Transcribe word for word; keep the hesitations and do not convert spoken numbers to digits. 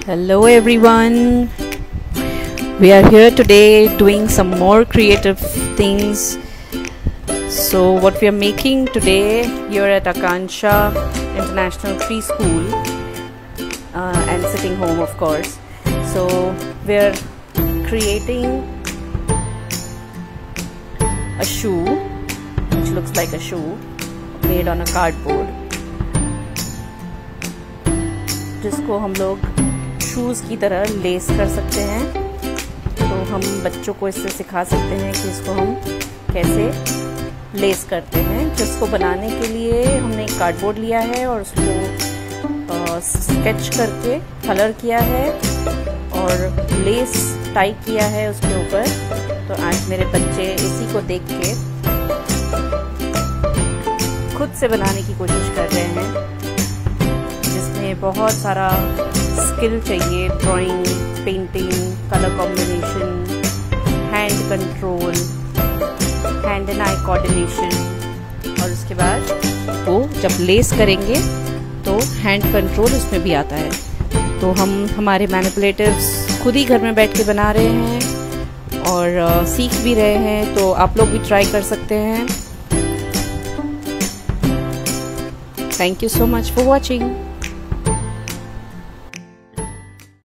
Hello everyone, we are here today doing some more creative things. So what we are making today here at Akansha International Preschool uh, and sitting home of course. So we are creating a shoe which looks like a shoe made on a cardboard, जिसको हम लोग shoes की तरह less कर सकते हैं। तो हम बच्चों को इससे सिखा सकते हैं कि इसको हम कैसे लेस करते हैं। जिसको बनाने के लिए हमने एक कार्डबोर्ड लिया है और उसको स्केच करके कलर किया है और लेस टाई किया है उसके ऊपर। तो आज मेरे बच्चे इसी को देख के खुद से बनाने की कोशिश कर रहे हैं, जिसमें बहुत सारा स्किल चाहिए, drawing, painting, colour combination, hand control, hand and eye coordination. और उसके बाद वो जब लेस करेंगे तो हैंड कंट्रोल उसमें भी आता है। तो हम हमारे मैनिपुलेटिव्स खुद ही घर में बैठ के बना रहे हैं और uh, सीख भी रहे हैं। तो आप लोग भी ट्राई कर सकते हैं। Thank you so much for watching.